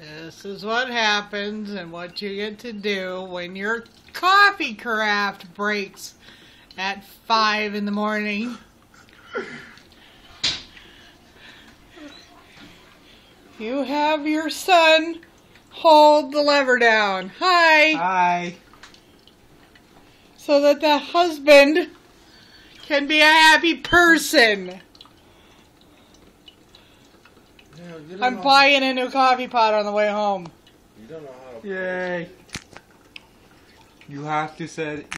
This is what happens and what you get to do when your coffee craft breaks at 5 in the morning. You have your son hold the lever down. Hi. Hi. So that the husband can be a happy person. I'm buying a new coffee pot on the way home. Yay. You have to set